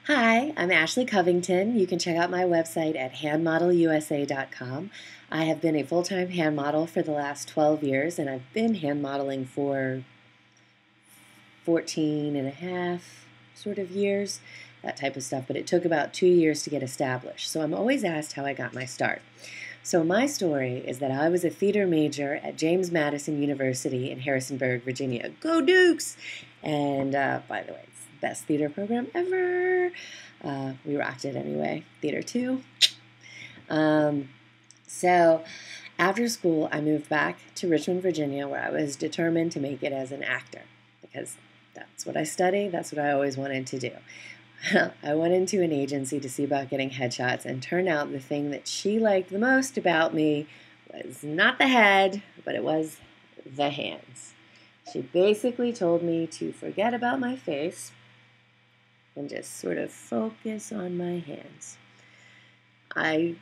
Hi, I'm Ashley Covington. You can check out my website at handmodelusa.com. I have been a full-time hand model for the last 12 years, and I've been hand modeling for 14 and a half sort of years, that type of stuff, but it took about 2 years to get established. So I'm always asked how I got my start. So my story is that I was a theater major at James Madison University in Harrisonburg, Virginia. Go Dukes! And by the way, it's the best theater program ever. We rocked it anyway. Theater 2. So after school, I moved back to Richmond, Virginia, where I was determined to make it as an actor because that's what I studied. That's what I always wanted to do. I went into an agency to see about getting headshots, and turned out the thing that she liked the most about me was not the head, but it was the hands. She basically told me to forget about my face and just sort of focus on my hands. I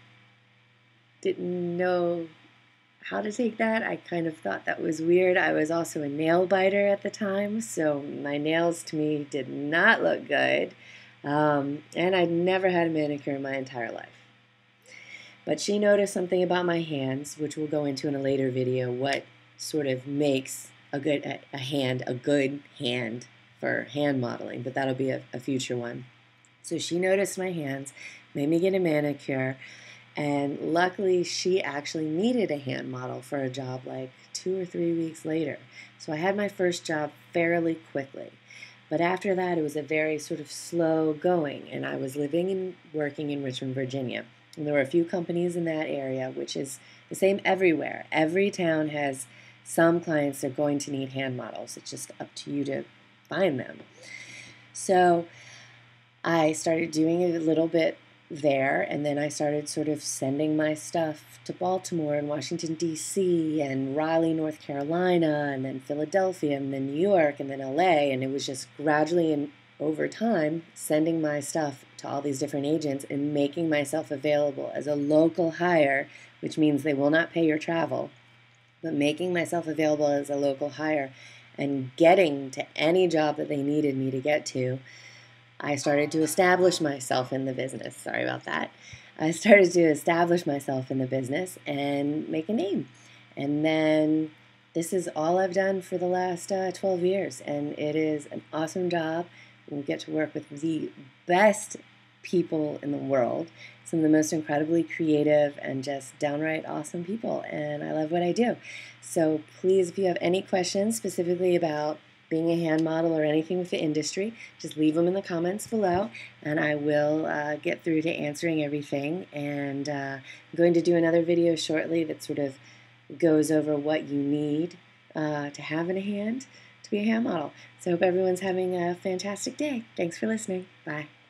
didn't know how to take that. I kind of thought that was weird. I was also a nail biter at the time, so my nails to me did not look good. And I'd never had a manicure in my entire life. But she noticed something about my hands, which we'll go into in a later video, what sort of makes a good hand for hand modeling, but that'll be a future one. So she noticed my hands, made me get a manicure, and luckily she actually needed a hand model for a job like 2 or 3 weeks later. So I had my first job fairly quickly. But after that, it was a very sort of slow going, and I was living and working in Richmond, Virginia. And there were a few companies in that area, which is the same everywhere. Every town has some clients that are going to need hand models. It's just up to you to find them. So I started doing a little bit there, and then I started sort of sending my stuff to Baltimore and Washington, D.C., and Raleigh, North Carolina, and then Philadelphia, and then New York, and then L.A., and it was just gradually and over time sending my stuff to all these different agents and making myself available as a local hire, which means they will not pay your travel, but making myself available as a local hire and getting to any job that they needed me to get to. I started to establish myself in the business. Sorry about that. I started to establish myself in the business and make a name. And then this is all I've done for the last 12 years. And it is an awesome job. We get to work with the best people in the world. Some of the most incredibly creative and just downright awesome people. And I love what I do. So please, if you have any questions specifically about being a hand model or anything with the industry, just leave them in the comments below, and I will get through to answering everything. And I'm going to do another video shortly that sort of goes over what you need to have in a hand to be a hand model. So I hope everyone's having a fantastic day. Thanks for listening. Bye.